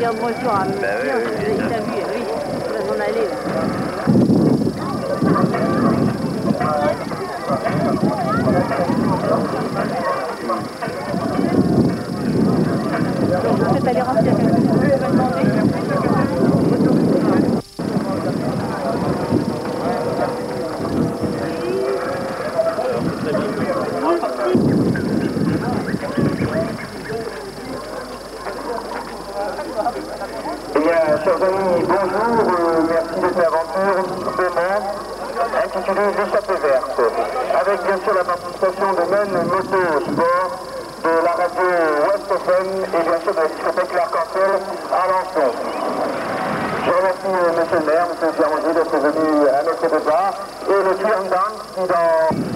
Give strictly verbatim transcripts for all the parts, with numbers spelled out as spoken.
regarde-moi sur un Bah oui, bien, oui, oui, il ça. t'a vu, oui, il va s'en aller là. Donc je vais peut-être aller remplir quelque chose, je vais demander. Eh bien, chers amis, bonjour, euh, merci de cette aventure demain, intitulée L'échappée verte, avec bien sûr la participation de Men Moto Sport, de la radio West F M et bien sûr de la discothèque L'Arc-en-Ciel à Alençon. Je remercie euh, monsieur le maire, monsieur Pierre d'être venu à notre départ, et le Twin Dance qui dans...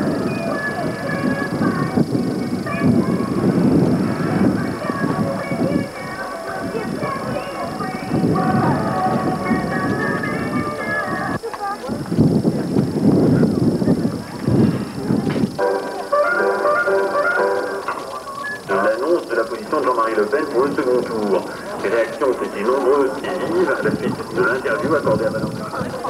L'annonce de la position de Jean-Marie Le Pen pour le second tour. Les réactions ont été nombreuses et vives à la suite de l'interview accordée à Valentin.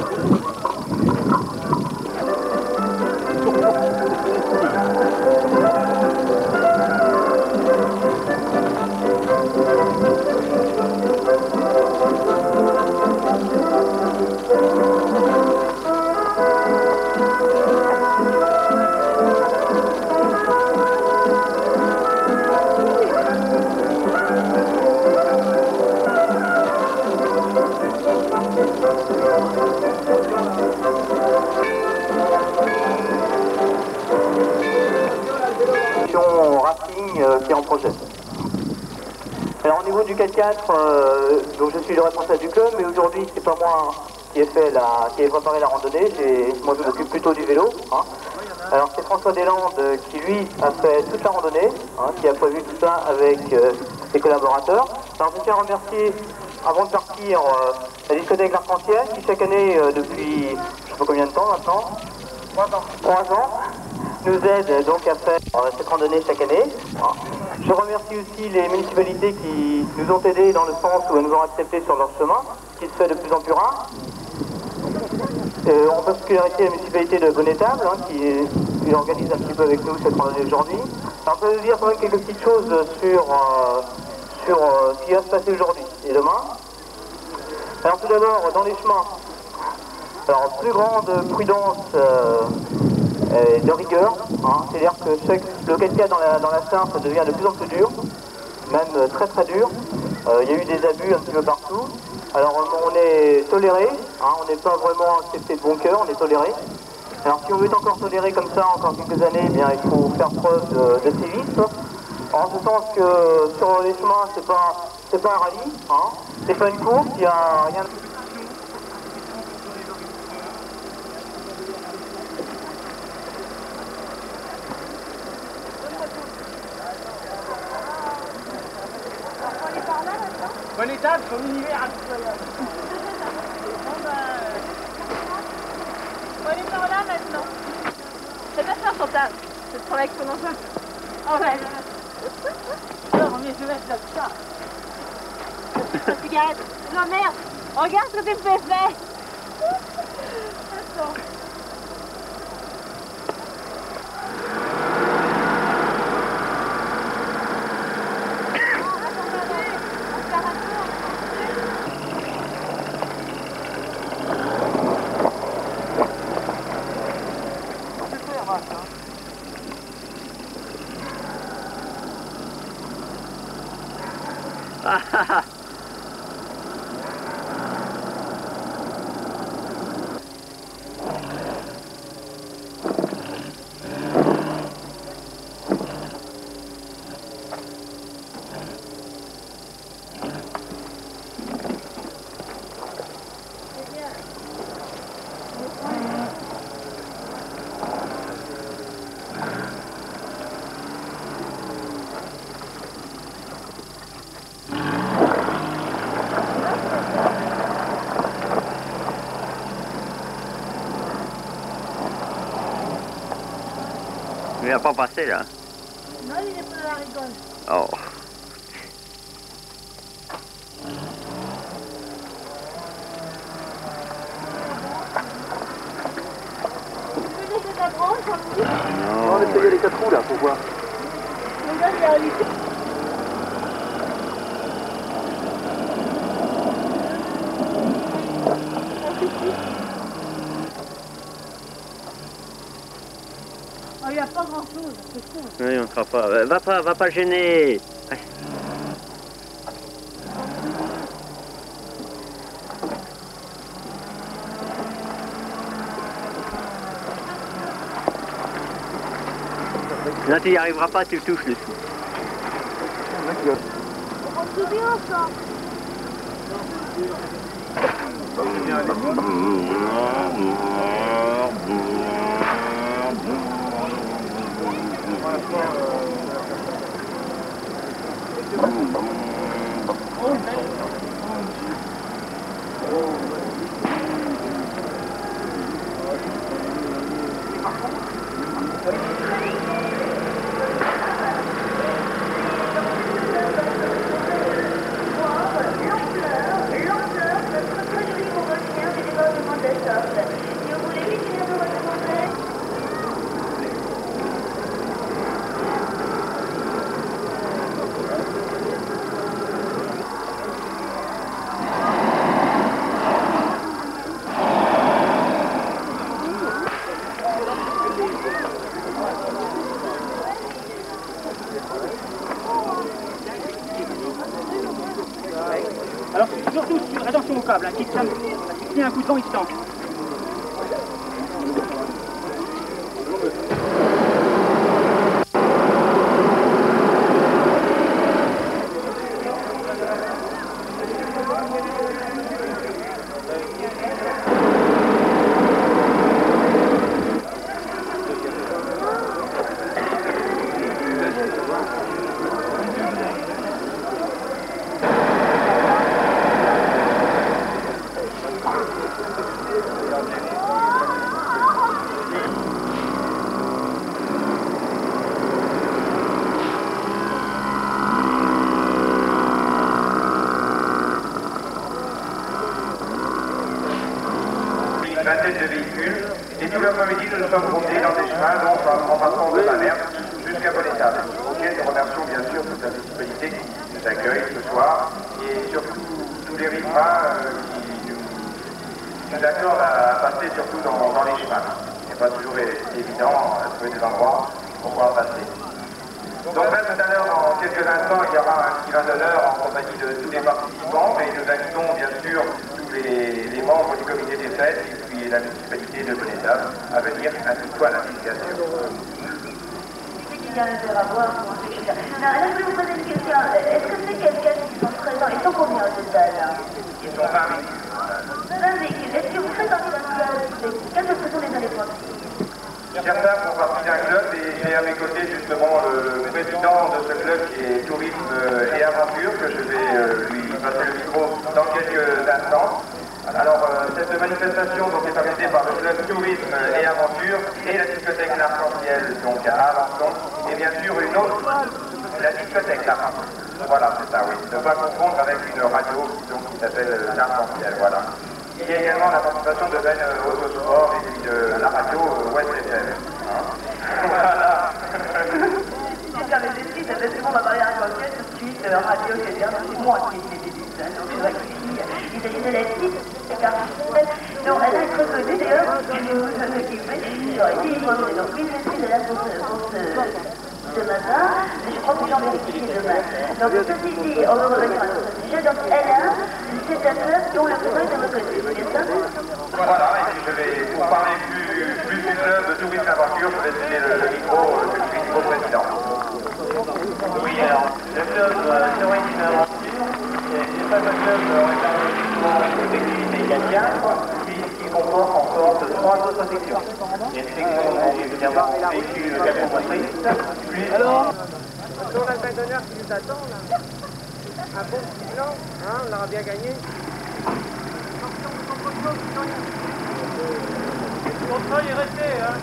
Racing euh, qui est en projet. Alors au niveau du quatre quatre, euh, donc je suis le responsable du club, mais aujourd'hui c'est pas moi qui ai fait la, qui ai préparé la randonnée. Moi je m'occupe plutôt du vélo. Hein. Alors c'est François Deslandes euh, qui lui a fait toute la randonnée, hein, qui a prévu tout ça avec euh, ses collaborateurs. Alors je tiens à remercier avant de partir euh, la discothèque L'Arc-en-Ciel qui chaque année euh, depuis je sais pas combien de temps maintenant, trois ans. Trois ans. Nous aide donc à faire euh, cette randonnée chaque année. Je remercie aussi les municipalités qui nous ont aidés dans le sens où elles nous ont acceptés sur leur chemin, qui se fait de plus en plus rare. Euh, en particularité la municipalité de Bonnétable, hein, qui, qui organise un petit peu avec nous cette randonnée aujourd'hui. Alors je vais vous dire quand même quelques petites choses sur, euh, sur euh, ce qui va se passer aujourd'hui et demain. Alors tout d'abord, dans les chemins, alors plus grande prudence euh, euh, de rigueur, hein, c'est-à-dire que chaque, le quatre quatre dans la, dans la Sarthe devient de plus en plus dur, même euh, très très dur. Euh, il y a eu des abus un petit peu partout. Alors on est toléré, hein, on n'est pas vraiment accepté de bon cœur, on est toléré. Alors si on veut être encore toléré comme ça encore quelques années, eh bien il faut faire preuve de, de civisme. En ce sens que sur les chemins, c'est pas c'est pas un rallye, hein, c'est pas une course, il n'y a rien. Bonne étape, son univers incroyable. On est par là maintenant. C'est pas ça, Chantal. C'est le travail qu'on en fait. Oh ouais. Alors, on est je laisse là, ça. La cigarette. Non, merde. Regarde ce que tu me fais faire. Attends. Ah ah ah. Il va pas passer là. Non, il est pas dans la rigole. Oh. bois. Mon gars, il est arrivé. Oh, il n'y a pas grand chose, c'est con. Oui, on ne fera pas. Va pas, va pas gêner. Là, tu n'y arriveras pas, tu le touches le sou. C'est bien ça. Alors surtout, attention au câble, hein, qui tient un coup de vent, il se tanque. Vingtaine de véhicules, et tout l'après-midi nous nous sommes promenés dans des chemins, donc en passant de Malherbe jusqu'à Bonnétable, auquel nous remercions bien sûr toute la municipalité qui nous accueille ce soir, et surtout tous les riverains euh, qui nous, qui nous accordent à passer surtout dans, dans les chemins. Ce n'est pas toujours évident de trouver des endroits pour pouvoir passer. Donc là, tout à l'heure, dans quelques instants, il y aura un petit vin d'honneur en compagnie de tous les participants, et nous invitons bien sûr tous les, les membres du comité des fêtes et puis la municipalité de Bonnétable à venir ainsi que à l'invitation. Qui vient le faire avoir, comment c'est que ça. Alors là, je vais vous poser une question. Est-ce que c'est quelqu'un qui sont présents? Ils sont combien au total là? Ils sont vingt véhicules. vingt véhicules. Est-ce que vous faites partie d'un club? Quels que sont les éléments? Certains font partie d'un club et j'ai à mes côtés justement le président de ce club qui est Tourisme et Aventure, que je vais euh, lui passer le micro dans quelques instants. Alors euh, cette manifestation donc, est organisée par le club Tourisme et Aventure et la discothèque L'Arc-en-Ciel donc à Alençon, et bien sûr une autre, la discothèque L'Arc-en-Ciel. Voilà, c'est ça, oui. Ne pas confondre avec une radio donc, qui s'appelle L'Arc-en-Ciel, voilà. Il y a également la participation de Ben euh, Autosport et puis de la radio euh, West F M. Hein. Voilà. Si ça les esprits, c'est parce que on va parler à l'Arc-en-Ciel tout de suite, euh, radio, et cetera. Donc c'est moi qui ai fait des bêtises. Hein. Donc c'est vrai que il s'agit de la petite Carcel. Donc elle a été reconnue d'ailleurs, je vais vous occuper. J'aurais été reconnue. Donc mille esprits de la pour ce ce matin, mais je crois que j'en vérifie demain. Donc ceci dit, on va revenir à notre sujet. Donc elle a, c'est un club dont le président est reconnu, c'est ça? Voilà, et puis je vais, pour parler plus, plus du club de Tourisme Aventure, je vais donner le, le micro euh, que je suis au président. Oui, alors, le club euh, Tourisme Aventure, c'est pas un club réservé uniquement aux activités quatre-quatre, qui comporte encore trois autres sections. Il y a une section où évidemment véhicule quatre motrices, puis... Alors, on a le vin d'honneur qui nous attend là. Un bon petit blanc, hein, on l'aura bien gagné. Le contrôle est resté, hein.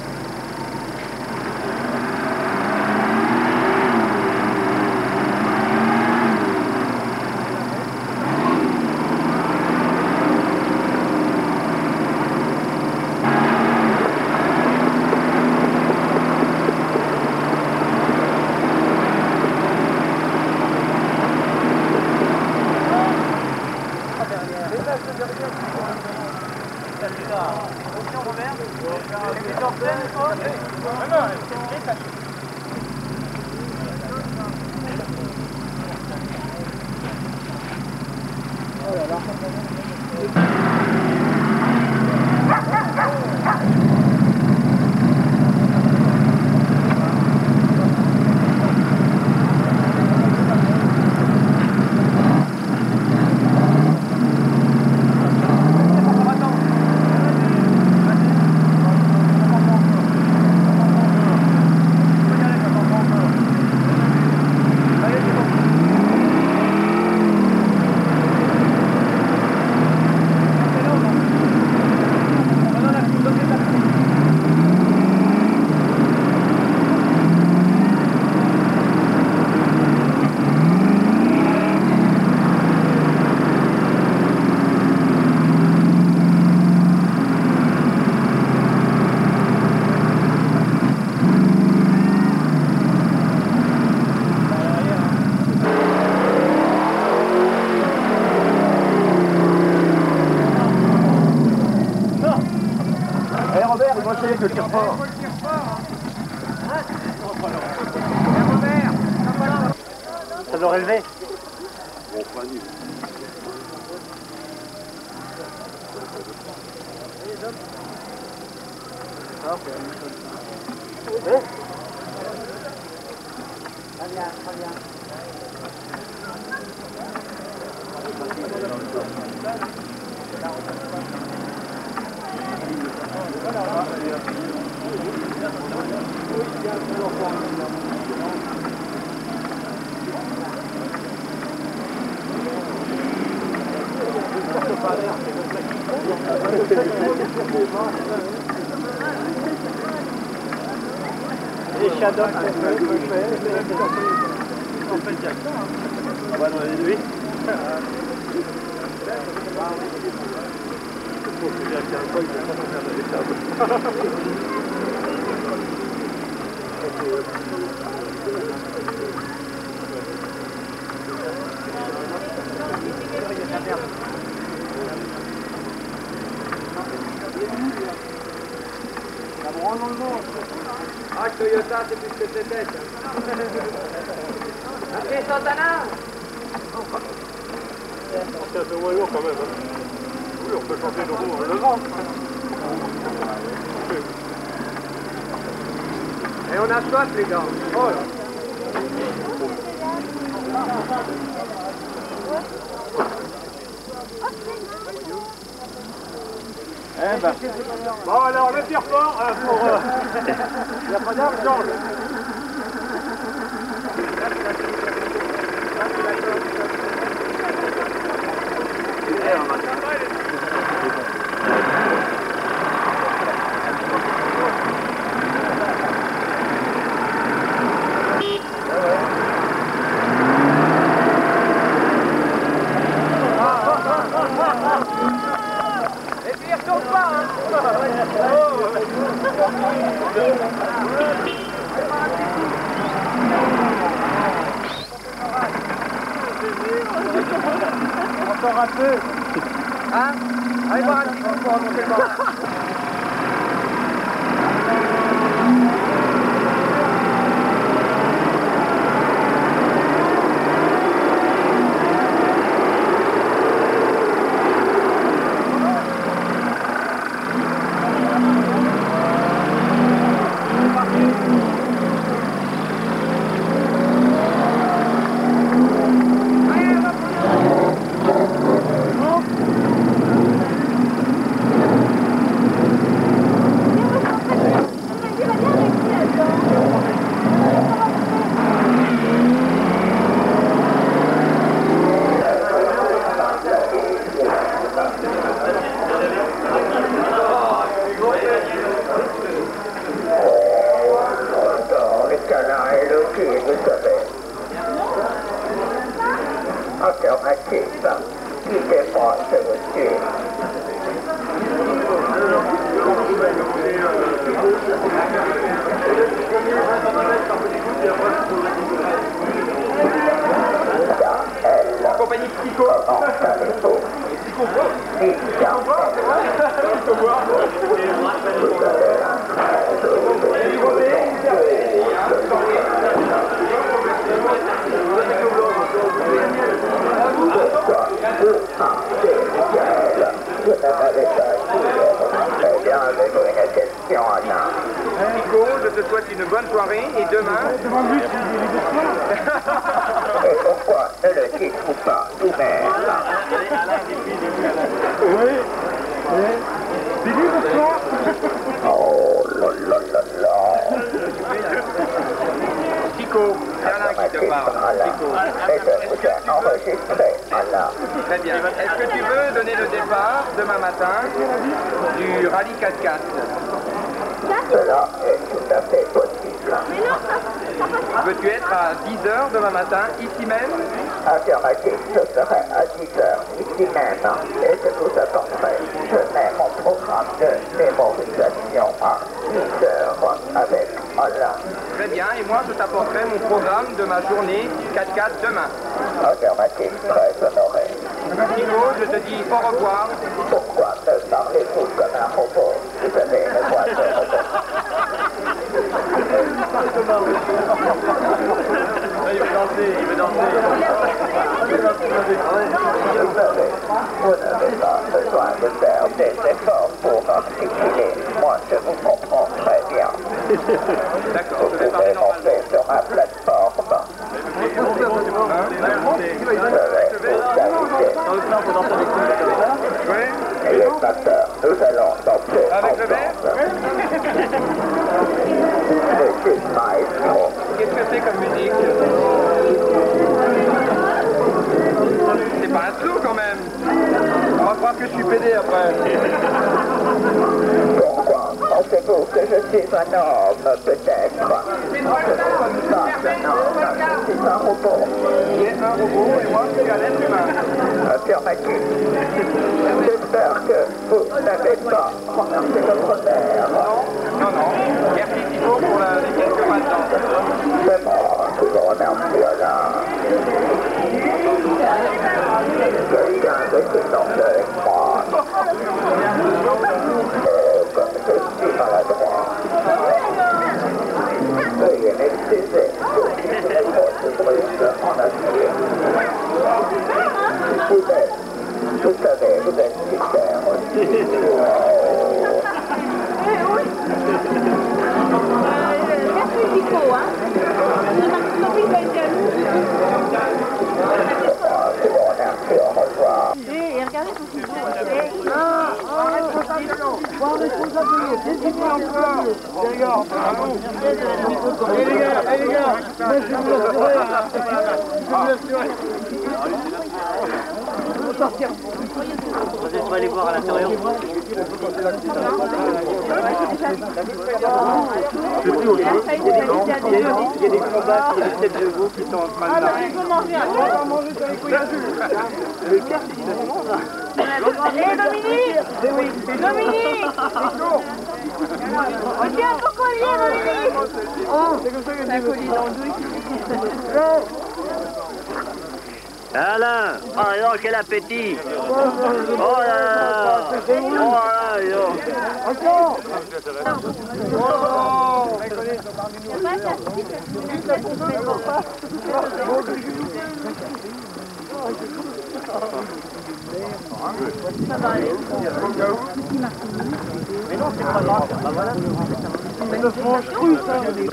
Que le tire fort. Ça doit relever. Bon, pas nul. Très bien, très bien. Les shadows, en fait, il y a ça. On va dans les nuits. Ah, Toyota, c'est plus que c'était. Appelez Santana. C'est un peu moins lourd quand même. Hein. Oui, on peut changer de roue le grand. Et on a soif, les gars. Oh là. Eh ben. Bon alors le tire fort euh, pour... Euh... Il n'y a pas d'argent. Et puis il retourne pas, hein. Encore un peu. Hein? Allez voir un petit coup pour remonter le bord. Compagnie Psycho. Psycho quoi? Psycho quoi? C'est vrai? Psycho quoi? Ah, soirée et demain... Et pourquoi ne le dites-vous pas vous-même? Oui. C'est lui ce soir. Oh là là là là. Chico, c'est Alain qui te parle. Chico. Et je vous ai enregistré, Alain. Très bien. Est-ce que tu veux donner le départ demain matin du rallye quatre quatre? Cela est tout à fait possible. Veux-tu être à dix heures demain matin, ici même? Affirmatif, je serai à dix heures ici même et je vous attendrai. Je mets mon programme de mémorisation à dix heures avec Alain. Très bien, et moi je t'apporterai mon programme de ma journée quatre quatre demain. Affirmatif, très honoré. Chico, je te dis au revoir. Pourquoi me parlez-vous comme un robot? Vous avez une voix de robot. Il veut danser, il veut danser. Vous savez, vous n'avez pas besoin de faire des efforts pour articuler. Moi, je vous comprends très bien. D'accord, Vous je vais parler pouvez monter normalement. sur ma plateforme. Je vais vous inviter. Oui. Ayez pas peur, nous allons danser Avec le verre? Monsieur Maestro. Qu'est-ce que c'est comme musique? C'est pas un sou quand même. On va croire que je suis pédé après. Pourquoi pensez-vous que je suis un homme, peut-être? Je ne suis pas un homme, je suis un robot. Il est un robot et moi je suis un être humain. Affirmatif. J'espère que vous n'avez pas renversé votre verre. Non, non, non. Merci Chico pour la, les quelques maintenant. C'est moi qui vous remercie, Alain. Quelqu'un de s'échanger avec moi. Et comme je suis maladroit, veuillez m'excuser pour cette grosse brute en acier. Vous êtes, vous savez, vous êtes super aussi. Merci Chico, hein. Je m'en suis pas été à nous. Je vous remercie, au revoir. Et regardez son Chico. Eh les gars, eh les gars, moi je vais vous assurer, hein. Je vais vous assurer. On va aller voir à l'intérieur. C'est plus au jeu. Il y a des combats, il y a des têtes de veau qui sont en train de Ah, il faut manger un peu. Hé Dominique! Dominique! Oh tiens, ton collier Dominique! Oh, c'est comme ça que un collier dans le dos ici. Alain, oh non, quel appétit! Oh là là! Oh là là! Encore! Mais non, c'est pas grave. Bah voilà. C'est le franche cru, ça.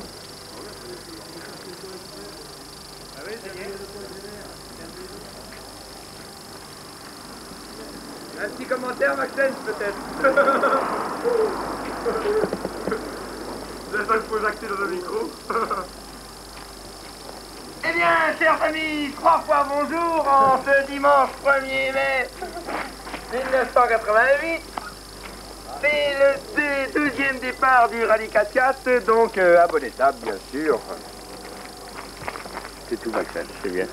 Un petit commentaire, Maxence, peut-être. Vous avez pas le projectile dans le micro? Eh bien, chers amis, trois fois bonjour en ce dimanche premier mai mille neuf cent quatre-vingt-huit. C'est le deux- deuxième départ du rallye quatre quatre, donc euh, à bonne étape, bien sûr. C'est tout, Maxence, c'est bien.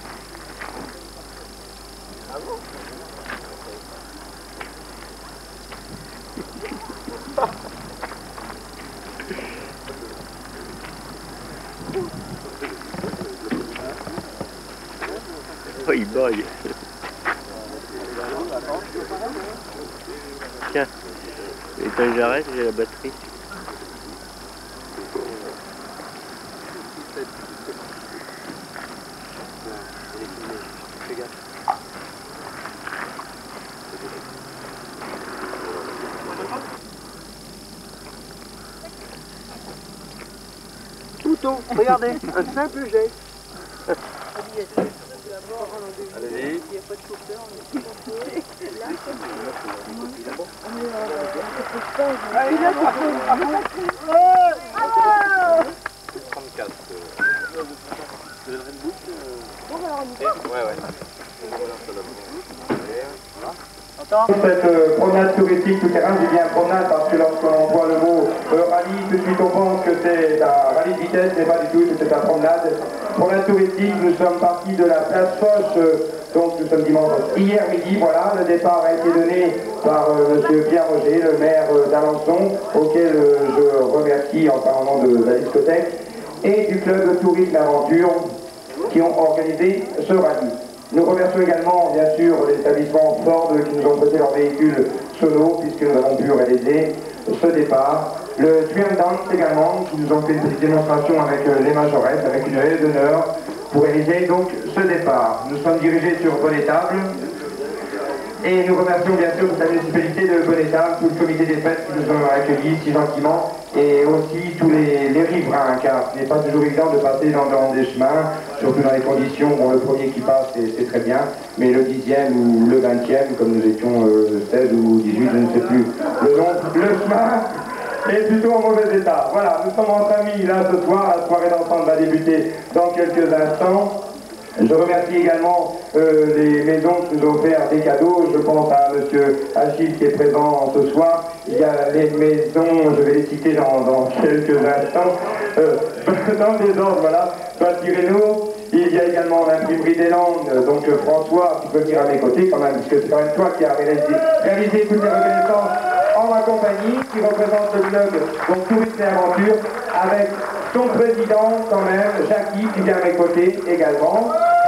Oh, il boille. Tiens, et quand j'arrête, j'ai la batterie. photo. Regardez, un simple geste. Allez-y. Allez, là, trente-quatre. Ouais, ouais. Cette euh, promenade touristique tout terrain, je dis bien promenade parce que lorsqu'on voit le mot euh, rallye, tout de suite on pense que c'est un rallye de vitesse, mais pas du tout, c'est une promenade. Promenade touristique, nous sommes partis de la place Foch, euh, donc nous sommes dimanche hier midi, voilà, le départ a été donné par euh, M. Pierre Roger, le maire euh, d'Alençon, auquel euh, je remercie en parlant de la discothèque, et du club Tourisme Aventure qui ont organisé ce rallye. Nous remercions également, bien sûr, les établissements Ford qui nous ont prêté leurs véhicules sono, puisque nous avons pu réaliser ce départ. Le Twin Dance également, qui nous ont fait une petite démonstration avec les majorettes, avec une haie d'honneur, pour réaliser donc ce départ. Nous sommes dirigés sur Bonne-Étable. Et nous remercions bien sûr toute la municipalité de Bonne-Étable, tout le comité des fêtes qui nous ont accueillis si gentiment, et aussi tous les, les riverains, car ce n'est pas toujours évident de passer dans, dans des chemins, surtout dans les conditions, bon le premier qui passe c'est très bien, mais le dixième ou le vingtième, comme nous étions euh, seize ou dix-huit, je ne sais plus, le, long, le chemin est plutôt en mauvais état. Voilà, nous sommes entre amis là ce soir, la soirée d'ensemble va débuter dans quelques instants. Je remercie également euh, les maisons qui nous ont offert des cadeaux. Je pense à M. Achille qui est présent ce soir. Il y a les maisons, je vais les citer dans, dans quelques instants, euh, dans le désordre, voilà. Bâti-Rénault. Il y a également l'imprimerie des Landes, donc François, tu peux venir à mes côtés quand même, puisque c'est quand même toi qui as réalisé, réalisé toutes les reconnaissances en ma compagnie, qui représente le club, donc Tourisme et Aventure, avec son président quand même, Jackie, qui vient à mes côtés également.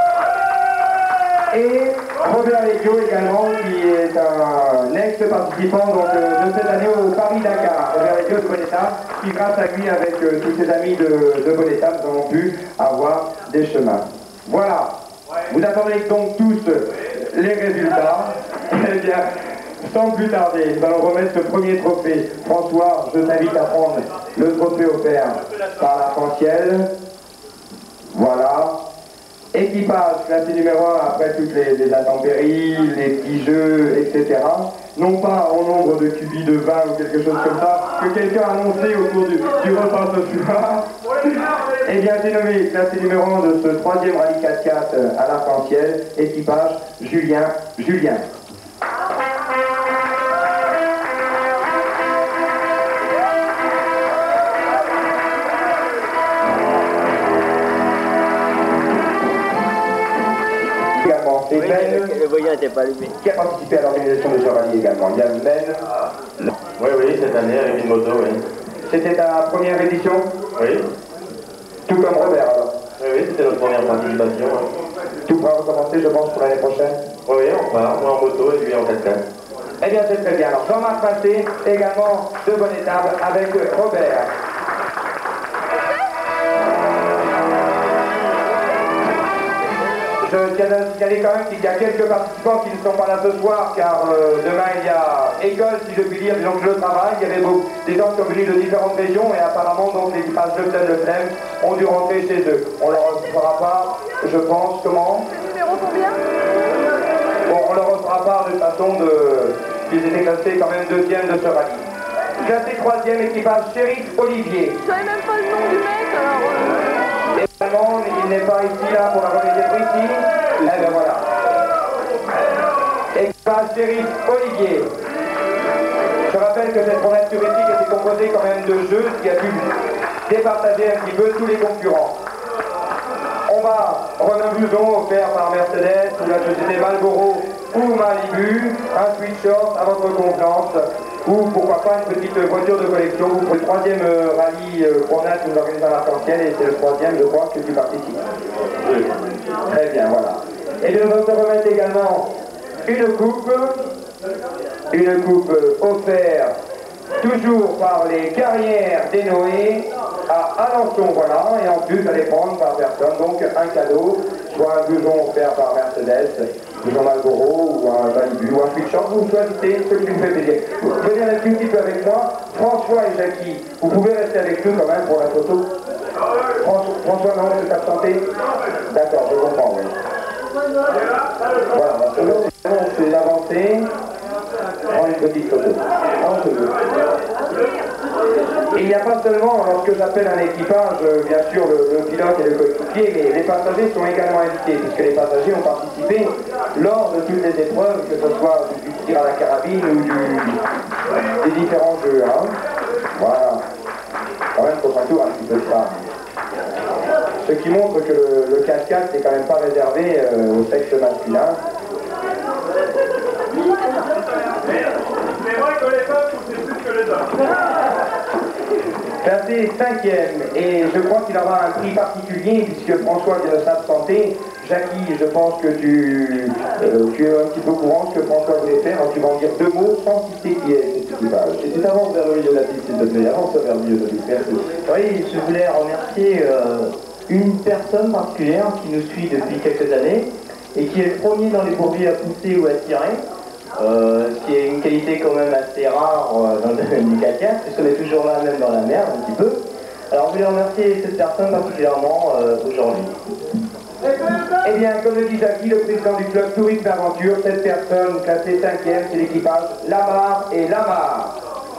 Et Robert Leggio également, qui est un ex-participant donc, de cette année au Paris-Dakar. Robert Leggio de Bonne-Étable, qui grâce à lui, avec euh, tous ses amis de, de Bonne-Étable, nous avons pu avoir des chemins. Voilà. Vous attendez donc tous les résultats. Eh bien, sans plus tarder, nous allons remettre ce premier trophée. François, je t'invite à prendre le trophée offert par l'arc-en-ciel. Voilà. Équipage classé numéro un après toutes les, les intempéries, les petits jeux, et cetera. Non pas en nombre de cubis de vin ou quelque chose comme ça, que quelqu'un a annoncé autour du, du repas ce soir. Eh bien, c'est nommé classé numéro un de ce troisième rallye quatre quatre à l'arc-en-ciel. Équipage Julien Julien. Et oui, Ben, le voyant n'était pas allumé. Qui a participé à l'organisation de ce rallye également. Il y a Ben. Oui, oui, cette année avec une moto, oui. C'était ta première édition? Oui. Tout comme Robert alors? Oui, oui, c'était notre première participation. Oui. Tout pourra recommencer, je pense, pour l'année prochaine? Oui, oui, on part, moi en moto et lui en quatre quatre. Eh bien, c'est très bien. Alors, Jean-Marc Massé, également de Bonne-Étable, avec Robert. Je tiens à signaler quand même qu'il y a quelques participants qui ne sont pas là ce soir, car euh, demain il y a école, si je puis dire, disons que le travail. Il y avait beaucoup, des gens qui sont venus de différentes régions et apparemment donc l'équipage de Tel Le Flemme ont dû rentrer chez eux. On leur fera pas, je pense, comment? Le numéro combien? Bon, on leur fera part de façon de qu'ils étaient classés quand même deuxième de ce rallye. Classé troisième, équipage Shérif Olivier. Je savais même pas le nom du mec alors. Euh... Évidemment, il n'est pas ici là pour la remise des prix ici. Eh bien voilà. Équipage Shérif Olivier. Je rappelle que cette promenade touristique était composée quand même de jeux, ce qui a pu départager un petit peu tous les concurrents. On va remettre un blouson offert par Mercedes ou la société Marlboro ou Malibu, un sweatshirt à votre confiance, ou pourquoi pas une petite voiture de collection pour le troisième euh, rallye euh, promenade que nous organisons à l'arc-en-ciel, et c'est le troisième, je crois, que tu participes. Oui. Très bien, voilà. Et nous allons te remettre également une coupe, une coupe euh, offerte toujours par les carrières des Noé à Alençon, voilà, et en plus allez prendre par personne, donc un cadeau, soit un blouson offert par Mercedes, blouson Marlboro ou un Malibu ou un sweatshirt, vous choisissez ce qui vous fait plaisir. Venez rester un petit peu avec moi, François et Jackie, vous pouvez rester avec nous quand même pour la photo. François, François non, c'est absenté. D'accord, je comprends, oui. Voilà, maintenant c'est d'avancer. Prends une petite photo. Et il n'y a pas seulement, lorsque j'appelle un équipage, bien sûr le, le pilote et le coéquipier, mais les passagers sont également invités, puisque les passagers ont participé lors de toutes les épreuves, que ce soit du tir à la carabine ou du, des différents jeux. Hein. Voilà. Quand même, faut un tour un petit peu de ça. Ce qui montre que le, le quatre quatre n'est quand même pas réservé euh, au sexe masculin. C'est vrai que les femmes sont plus que les hommes. Classé cinquième, et je crois qu'il aura un prix particulier, puisque François vient de s'absenter. Jackie, je pense que tu, euh, tu es un petit peu au courant de ce que François voulait faire, alors tu vas en dire deux mots sans citer qui est cet équipage. Et tu t'avances vers le milieu de la piste, s'il te plaît, avance vers le milieu de la piste, merci. Oui, je voulais remercier euh, une personne particulière qui nous suit depuis quelques années et qui est le premier dans les pompiers à pousser ou à tirer, euh, ce qui est une qualité quand même assez rare euh, dans le domaine du quatre quatre, puisqu'on est toujours là même dans la mer un petit peu. Alors je voulais remercier cette personne particulièrement euh, aujourd'hui. Eh bien, comme le dit Jackie, le président du club Tourisme Aventure, cette personne classée cinquième, c'est l'équipage Lamar et Lamar.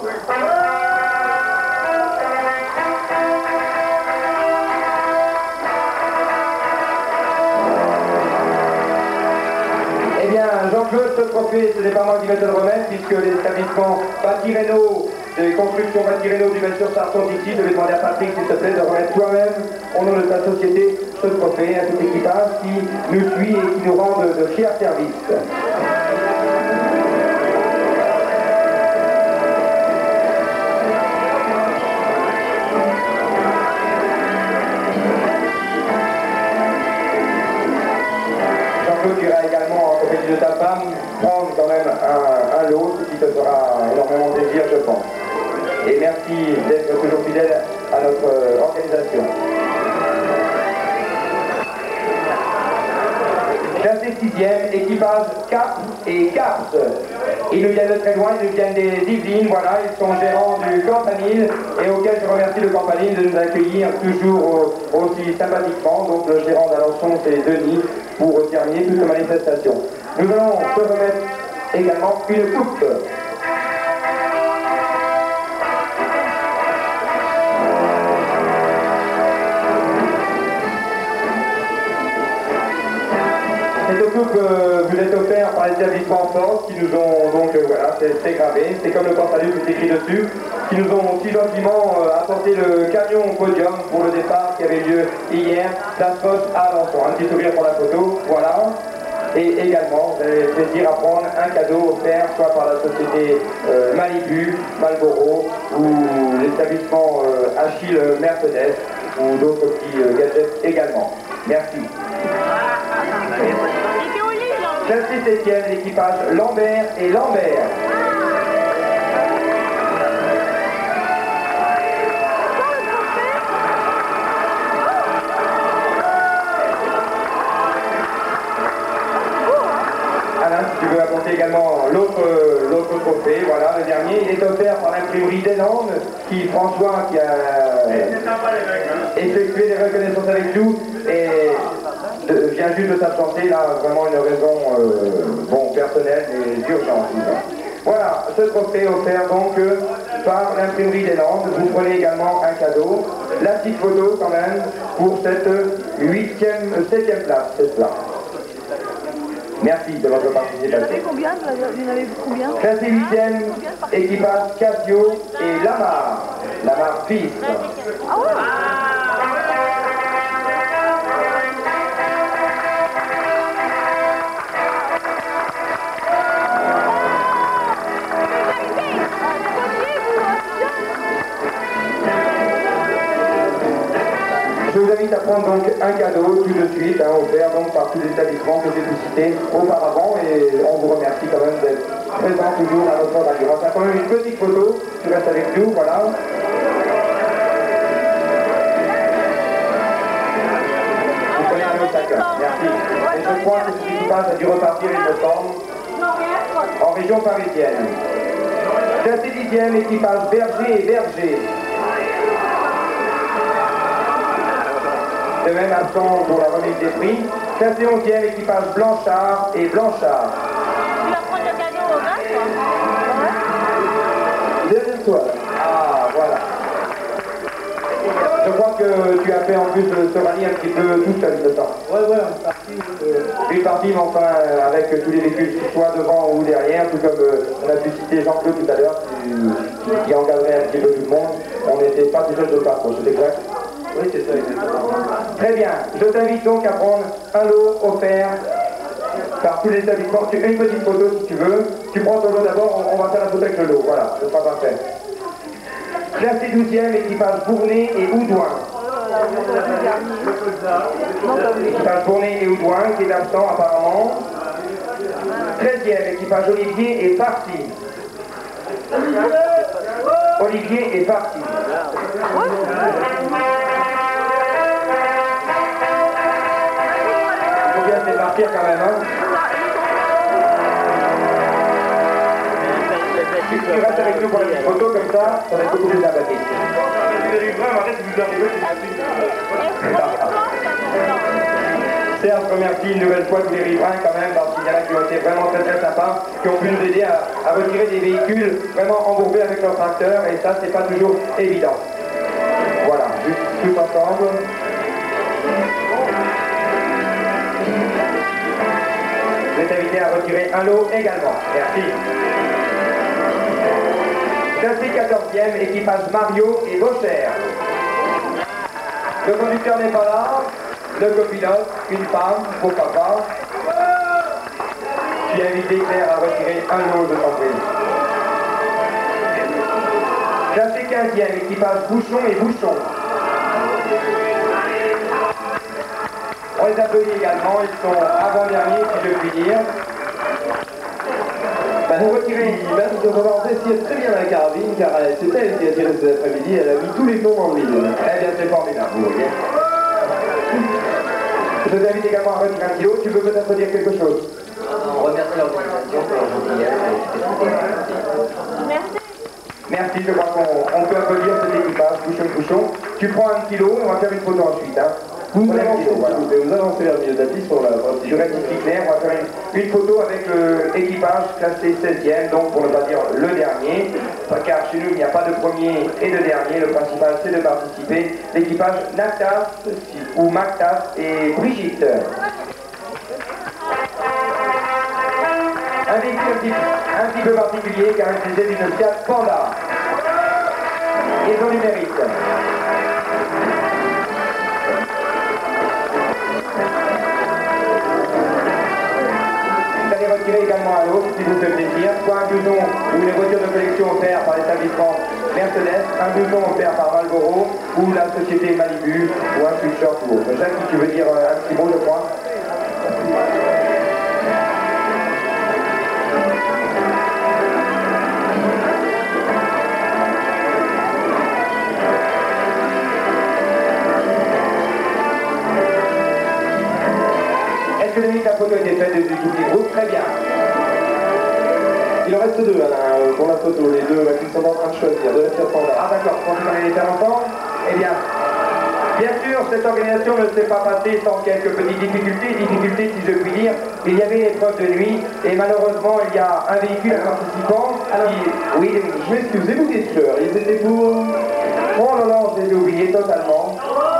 Eh bien, Jean-Claude, ce trophée, ce n'est pas moi qui vais te le remettre, puisque les établissements Bâti-Rénault, les constructions Bâti-Rénault du Belle-sur-Sarthe sont ici. Je vais demander à Patrick, s'il te plaît, de remettre toi-même, au nom de ta société, ce trophée à tout équipage qui nous suit et qui nous rend de, de fiers services. Jean-Claude, tu iras également en compagnie de ta femme prendre quand même un, un lot, ce qui te fera énormément plaisir, je pense. Et merci d'être toujours fidèle à notre euh, organisation. Classé sixième, équipage Cap et Caps. Ils nous viennent de très loin, ils nous viennent des Yvelines, voilà, ils sont gérants du Campanile et auquel je remercie le Campanile de nous accueillir toujours euh, aussi sympathiquement. Donc le gérant d'Alençon, c'est Denis, pour terminer toute manifestation. Nous allons se remettre également une coupe. Cette coupe euh, vous est offerte par l'établissement Force qui nous ont donc, euh, voilà, c'est gravé, c'est comme le porte-salut tout écrit dessus, qui nous ont si gentiment euh, apporté le camion podium pour le départ qui avait lieu hier, place Fosse à Alençon. Un petit sourire pour la photo, voilà. Et également, vous avez plaisir à prendre un cadeau offert, soit par la société euh, Malibu, Marlboro, ou l'établissement euh, Achille Mercedes, ou d'autres petits euh, gadgets également. Merci. Classé septième, l'équipage Lambert et Lambert. Alain, si tu veux apporter également l'autre trophée, voilà, le dernier, il est offert par l'imprimerie des Landes, qui, François, qui a effectué des reconnaissances avec nous, et de, vient juste de s'absenter, là, vraiment une raison, euh, bon, personnelle et d'urgence. Voilà, ce trophée offert donc euh, par l'imprimerie des Landes. Vous prenez également un cadeau, la petite photo quand même, pour cette huitième, septième place, c'est cela. Merci de votre participation. Vous en avez combien? Vous en avez combien? Classé huitième, équipage Casio et Lamar. Lamar Fils. Ah ouais. Je vous invite à prendre donc un cadeau tout de suite, hein, offert donc par tous les établissements que j'ai pu citer auparavant, et on vous remercie quand même d'être présent toujours à notre radio. On va faire quand même une petite photo, tu restes avec nous, voilà. Vous prenez un peu chacun, merci. Et je crois que cet équipage a dû repartir, il me semble, en région parisienne. Classé dixième, équipage Berger et Berger. de même absent pour la remise des prix. Classé onzième, équipage Blanchard et Blanchard. Tu vas prendre le cadeau au gars, quoi? Deuxième toile. Ah, voilà. Je crois que tu as fait en plus ce rallye un petit peu tout seul ce temps. Ouais, ouais, on est parti. Euh, une partie, mais enfin, euh, avec tous les véhicules, soit devant ou derrière, tout comme euh, on a pu citer Jean-Claude tout à l'heure, qui, qui encadrait un petit peu tout le monde. On n'était pas tout seul sur le parcours, c'est exact? Oui, c'est ça, exactement. Très bien. Je t'invite donc à prendre un lot offert par tous les établissements. Tu fais une petite photo si tu veux. Tu prends ton lot d'abord, on, on va faire la photo avec le lot. Voilà, ce sera parfait. Classé douzième, équipage Bournay et Houdouin. Équipage Bournay et Houdouin qui est absent apparemment. treizième, équipage Olivier est parti. Olivier est parti. Il faut bien se partir quand même, hein. Si tu restes avec nous pour la petite photo comme ça, ça va être beaucoup plus sympathique. Serge remercie une nouvelle fois tous les riverains quand même, parce qu'il y en a qui ont été vraiment très très sympas, qui ont pu nous aider à, à retirer des véhicules vraiment embourbés avec leur tracteur, et ça c'est pas toujours évident. Voilà, juste tous ensemble. Je vais t'inviter à retirer un lot également. Merci. Classé quatorzième, équipage Mario et Bocher. Le conducteur n'est pas là, le copilote, une femme, pourquoi pas. Tu as invité Claire à retirer un lot de ton prix. Classé quinzième, équipage Bouchon et Bouchon. On les applaudit également, ils sont avant-derniers si je puis dire. Bah, vous retirez l'image de parenthèse qui est très bien la carabine, car c'est elle qui a tiré cet après-midi, elle a mis tous les plombs en ligne. Eh bien, c'est formidable, vous voyez. Je t'invite également à retirer un kilo, tu veux peut-être dire quelque chose? On remercie l'organisation pour la gentillesse. Merci. Merci, je crois qu'on peut applaudir cet équipage, Bouchon Bouchon. Tu prends un kilo, on va faire une photo ensuite. Hein. Vous avancez, voilà. Vous avancez vers le milieu d'appui sur la droite. Je rectifie Claire, on va faire une, une photo avec l'équipage classé seizième, donc pour ne pas dire le dernier, car chez nous il n'y a pas de premier et de dernier, le principal c'est de participer. L'équipage Nactas ou Mactas et Brigitte. Un véhicule un petit, un petit peu particulier car il s'agit d'une Fiat Panda. Ils ont du mérite. Vous allez retirer également à l'autre si vous faites plaisir, soit un blouson ou une voiture de collection offerte par l'établissement Mercedes, un blouson offert par Marlboro ou la société Malibu ou un sweatshirt ou autre. Jacques, tu veux dire un petit mot, je crois? La photo a été faite du petit groupe, très bien. Il en reste deux Alain, pour la photo, les deux qui sont en train de choisir, de la Fiat Panda. Ah d'accord, quand vous allez les faire ensemble, eh bien, bien sûr, cette organisation ne s'est pas passée sans quelques petites difficultés, difficultés si je puis dire. Il y avait l'épreuve de nuit, et malheureusement, il y a un véhicule à participants. Alors, qui... oui, je m'excuse, et vous dites fleurs, ils étaient pour... Oh là là, je les ai oubliés totalement.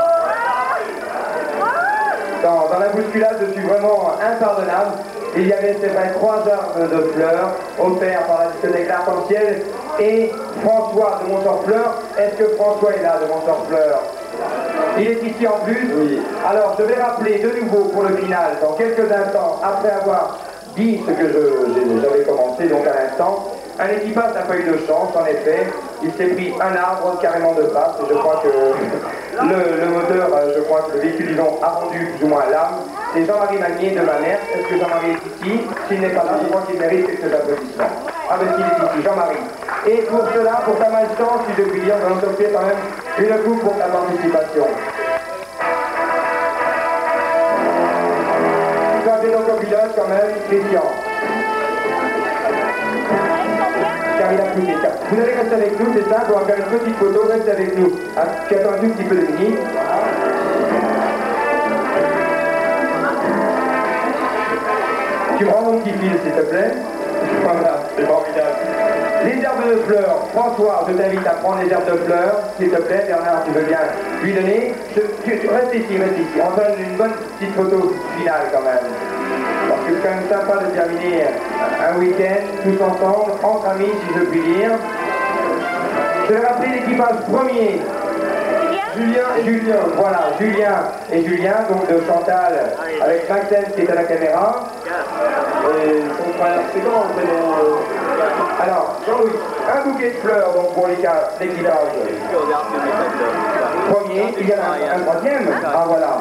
Dans, dans la bousculade, je suis vraiment impardonnable. Il y avait, c'est vrai, trois arbres de fleurs offerts par la discothèque L'Arc-en-Ciel et François de Montsort-Fleur. Est-ce que François est là de Montsort-Fleur? Il est ici en plus. Oui. Alors, je vais rappeler de nouveau pour le final, dans quelques instants, après avoir dit ce que j'avais commencé donc à l'instant. Un équipage n'a pas eu de chance, en effet. Il s'est pris un arbre carrément de face. Et je crois que le, le moteur, je crois que le véhicule, disons, a rendu plus ou moins l'âme. C'est Jean-Marie Magnier de ma mère. Est-ce que Jean-Marie est ici? S'il n'est pas là, je crois qu'il mérite quelques applaudissements. Ah ben s'il est ici, Jean-Marie. Et pour cela, pour ta malchance, si je puis dire, nous allons t'offrir quand même une coupe pour ta participation. Tu as fait ton copilote quand même, Christian. Car il a coûté. Vous allez rester avec nous, c'est simple, on va faire une petite photo, reste avec nous. Tu attends un tout petit peu de minutes. Tu me rends mon petit fil, s'il te plaît. Voilà, c'est formidable. Les herbes de fleurs, François, je t'invite à prendre les herbes de fleurs, s'il te plaît. Bernard, tu veux bien lui donner. Je, tu, tu, reste ici, reste ici. On donne une bonne petite photo finale quand même. Parce que c'est quand même sympa de terminer un week-end tous ensemble, entre amis, si je puis dire. Je vais rappeler l'équipage premier. Julien et Julien. Voilà, Julien et Julien, donc de Chantal, avec Maxence qui est à la caméra. Et son frère, c'est comment le prénom euh... Alors, Jean-Louis, un bouquet de fleurs donc pour l'équipage. Premier, il y en a un, un troisième. Ah voilà.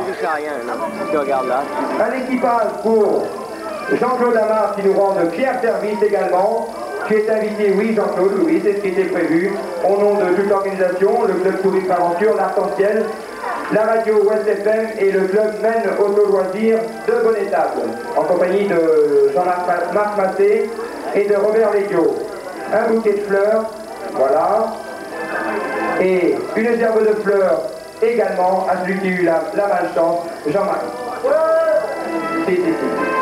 Un équipage pour Jean-Claude Amar qui nous rend de fiers services également. Tu es invité, oui Jean-Claude, oui, c'est ce qui était prévu, au nom de toute l'organisation, le club Tourisme Aventure, l'Arc-en-Ciel, la radio West F M et le club Men Auto Loisirs de Bonnétable, en compagnie de Jean-Marc Marc Massé et de Robert Lédio. Un bouquet de fleurs, voilà, et une gerbe de fleurs également à celui qui a eu la, la malchance, Jean-Marie. Si, si, si.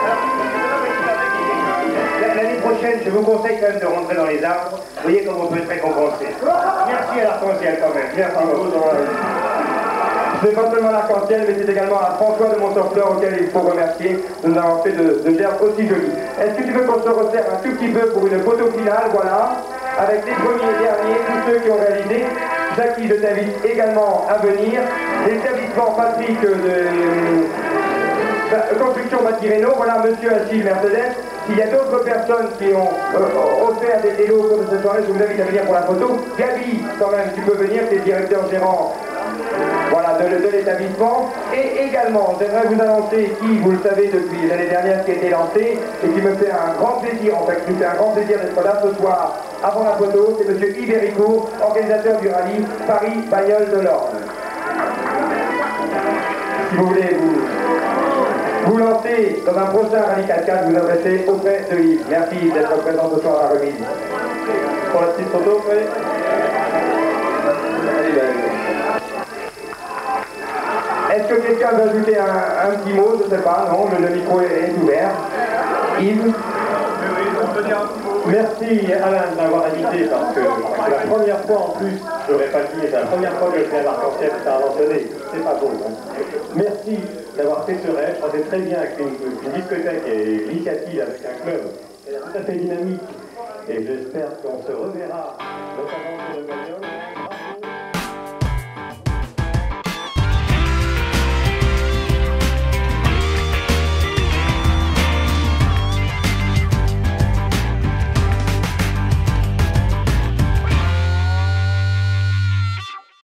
L'année prochaine, je vous conseille quand même de rentrer dans les arbres. Vous voyez comme on peut être récompensé. Merci à l'Arc-en-Ciel quand même. Merci beaucoup. C'est pas seulement l'Arc-en-Ciel, mais c'est également à François de Montorfleur auquel il faut remercier de nous avoir fait de, de gerbes aussi jolies. Est-ce que tu veux qu'on se resserre un tout petit peu pour une photo finale, voilà, avec les premiers et derniers, tous ceux qui ont réalisé. Jackie, je t'invite également à venir. L'établissement Patrick de... Construction Bâti-Réno, voilà Monsieur Achille Mercedes. S'il y a d'autres personnes qui ont euh, offert des télos comme cette soirée, je vous invite à venir pour la photo. Gabi, quand même, tu peux venir, tu es directeur gérant voilà, de, de l'établissement. Et également, j'aimerais vous annoncer qui, vous le savez depuis l'année dernière, qui a été lancé et qui me fait un grand plaisir, en fait, qui me fait un grand plaisir d'être là ce soir avant la photo. C'est Monsieur Yves Héricourt, organisateur du rallye Paris-Bailleul de l'Orne. Si vous voulez vous... Vous lancez dans un prochain rallye quatre quatre, vous adressez auprès de Yves. Merci d'être présent ce soir à la remise. Pour la petite photo, oui. Est-ce que quelqu'un veut ajouter un, un petit mot? Je ne sais pas, non, le, le micro est, est ouvert. Yves? Merci Alain de m'avoir invité parce que c'est la première fois en plus, je n'aurais pas dit, c'est la première fois que je viens à l'Arc-en-Ciel, c'est un mentionné, c'est pas beau. Hein. Merci d'avoir fait ce rêve, je pensais très bien qu'une une discothèque et l'initiative avec un club est tout à fait dynamique et j'espère qu'on se reverra notamment sur le Gagnol.